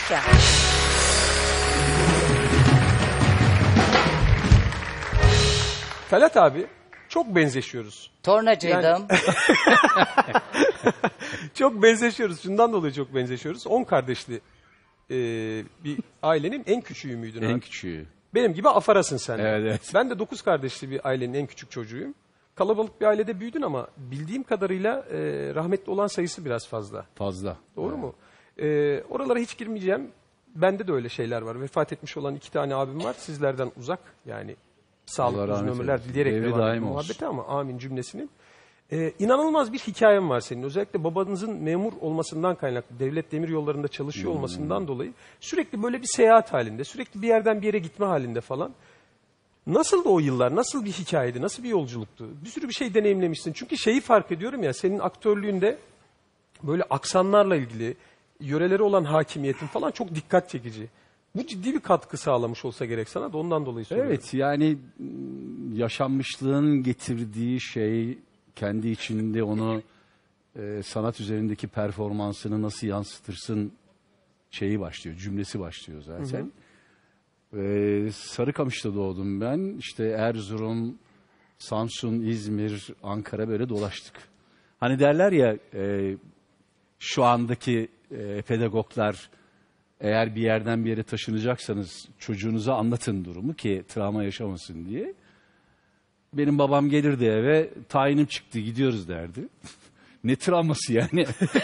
Yaşa. Talat abi çok benzeşiyoruz. Tornacıydım. Çok benzeşiyoruz. Şundan dolayı çok benzeşiyoruz. 10 kardeşli bir ailenin en küçüğü müydün? En abi? küçüğü. Benim gibi afarasın sen. de. Evet, evet. Ben de 9 kardeşli bir ailenin en küçük çocuğuyum. Kalabalık bir ailede büyüdün ama bildiğim kadarıyla rahmetli olan sayısı biraz fazla. Fazla. Doğru mu? Oralara hiç girmeyeceğim. Bende de öyle şeyler var. Vefat etmiş olan 2 tane abim var. Sizlerden uzak. Yani Allah sağlıklı uzun rahmet ömürler eylesin. dileyerek Devri devam daim ediyor olsun. muhabbeti ama amin cümlesinin. İnanılmaz bir hikayem var senin. Özellikle babanızın memur olmasından kaynaklı, devlet demir yollarında çalışıyor olmasından dolayı sürekli böyle bir seyahat halinde, sürekli bir yerden bir yere gitme halinde falan. Nasıldı o yıllar? Nasıl bir hikayeydi? Nasıl bir yolculuktu? Bir sürü bir şey deneyimlemişsin. Çünkü şeyi fark ediyorum ya, senin aktörlüğünde böyle aksanlarla ilgili, yöreleri olan hakimiyetin falan çok dikkat çekici. Bu ciddi bir katkı sağlamış olsa gerek sana da ondan dolayı soruyorum. Evet, yani yaşanmışlığın getirdiği şey kendi içinde onu sanat üzerindeki performansını nasıl yansıtırsın şeyi başlıyor, cümlesi başlıyor zaten. Sarıkamış'ta doğdum ben. İşte Erzurum, Samsun, İzmir, Ankara böyle dolaştık. Hani derler ya şu andaki pedagoglar eğer bir yerden bir yere taşınacaksanız çocuğunuza anlatın durumu ki travma yaşamasın diye. Benim babam gelirdi eve, tayinim çıktı gidiyoruz derdi. Ne travması yani?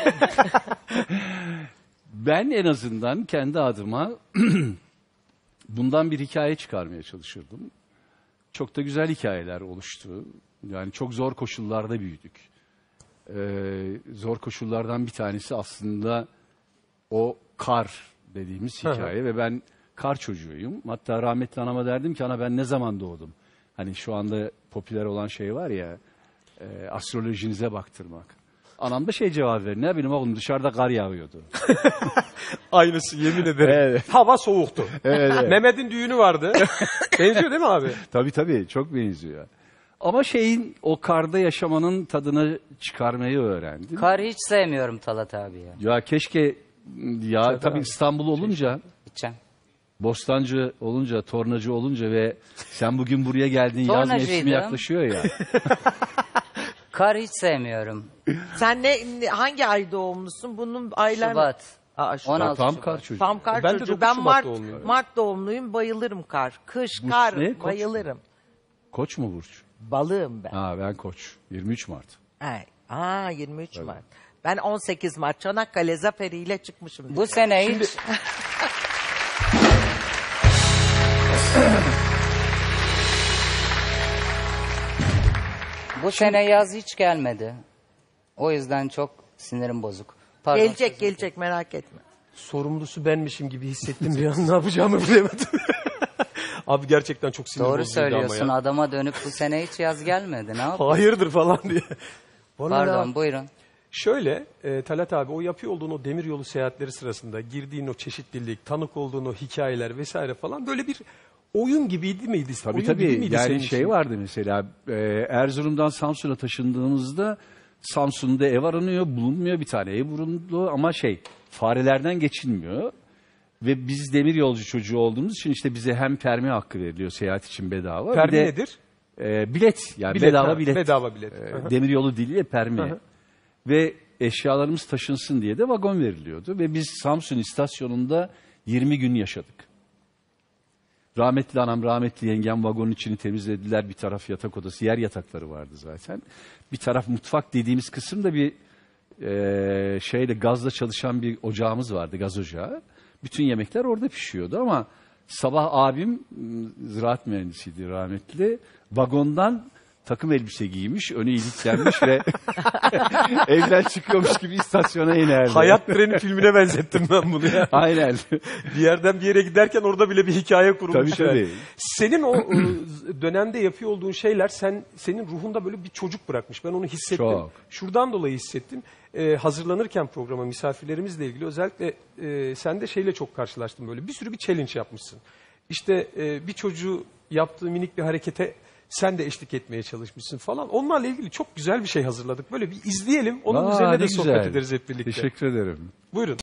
Ben en azından kendi adıma bundan bir hikaye çıkarmaya çalışırdım. Çok da güzel hikayeler oluştu. Yani çok zor koşullarda büyüdük. Zor koşullardan bir tanesi aslında o kar dediğimiz hikaye ve ben kar çocuğuyum. Hatta rahmetli anama derdim ki ana ben ne zaman doğdum? Hani şu anda popüler olan şey var ya astrolojinize baktırmak. Anam da şey cevap verir. Ne bileyim oğlum dışarıda kar yağıyordu. Aynısı yemin ederim. Evet. Hava soğuktu. Evet. Mehmet'in düğünü vardı. Benziyor değil mi abi? Tabii çok benziyor. Ama şeyin o karda yaşamanın tadını çıkarmayı öğrendim. Kar hiç sevmiyorum Talat abi ya. Ya keşke ya tabii abi. İstanbul olunca Gideceğim. Bostancı olunca, Tornacı olunca ve sen bugün buraya geldin yaz mevsimi Tornacıydım. yaklaşıyor ya. Kar hiç sevmiyorum. Sen hangi ay doğumlusun? Bunun aylar... Şubat. Aa, Şubat. 16 Tam Şubat. kar çocuğu. Tam kar Ben de çocuğu. 9 Ben Şubat Mart, doğumluyum. Mart doğumluyum. Bayılırım kar. Kış, Burç kar. ne? Koç mu? Bayılırım. Koç mu Burç? Balığım ben. Ha ben Koç. 23 Mart. Aa 23 Mart. Ben 18 Mart Çanakkale zaferiyle çıkmışım. Bu sene hiç... Bu sene yaz hiç gelmedi. O yüzden çok sinirim bozuk. Pardon. Gelecek merak etme. Sorumlusu benmişim gibi hissettim bir an, ne yapacağımı bilemedim. Abi gerçekten çok sinir Doğru bozucuydu ama söylüyorsun. ya. Adama dönüp bu sene hiç yaz gelmedi. Ne yapayım? Hayırdır falan diye. Bana Pardon ya- buyurun. Şöyle Talat abi, o yapıyor olduğun o demiryolu seyahatleri sırasında girdiğin o çeşitlilik, tanık olduğun o hikayeler vesaire falan böyle bir oyun gibiydi miydi? Tabii Oyun gibi miydi senin yani için? şey vardı mesela Erzurum'dan Samsun'a taşındığımızda Samsun'da ev aranıyor bulunmuyor, bir tane ev bulundu ama farelerden geçilmiyor. Ve biz demir yolcu çocuğu olduğumuz için işte bize hem permi hakkı veriliyor seyahat için bedava. Permi bir de, nedir? Bilet yani Bilet, bedava ha, bilet. bedava bilet. Hı hı. Demir yolu diliyle permi. Hı hı. Ve eşyalarımız taşınsın diye de vagon veriliyordu. Ve biz Samsun istasyonunda 20 gün yaşadık. Rahmetli anam, rahmetli yengem vagonun içini temizlediler. Bir taraf yatak odası, yer yatakları vardı zaten. Bir taraf mutfak dediğimiz kısımda bir gazla çalışan bir ocağımız vardı, gaz ocağı. Bütün yemekler orada pişiyordu ama sabah abim ziraat mühendisiydi rahmetli. Vagondan takım elbise giymiş, önü iliklenmiş ve evden çıkıyormuş gibi istasyona inerdi. Hayat Treni filmine benzettim ben bunu ya. Aynen. Bir yerden bir yere giderken orada bile bir hikaye kurulmuş. Tabii, tabii. Senin o dönemde yapıyor olduğun şeyler senin ruhunda böyle bir çocuk bırakmış. Ben onu hissettim. Çok. Şuradan dolayı hissettim. Hazırlanırken programa misafirlerimizle ilgili özellikle sen de şeyle çok karşılaştım böyle. Bir sürü bir challenge yapmışsın. İşte bir çocuğu yaptığı minik bir harekete sen de eşlik etmeye çalışmışsın falan. Onlarla ilgili çok güzel bir şey hazırladık. Böyle bir izleyelim. Onun üzerine ne de sohbet güzel. ederiz hep birlikte. Teşekkür ederim. Buyurun.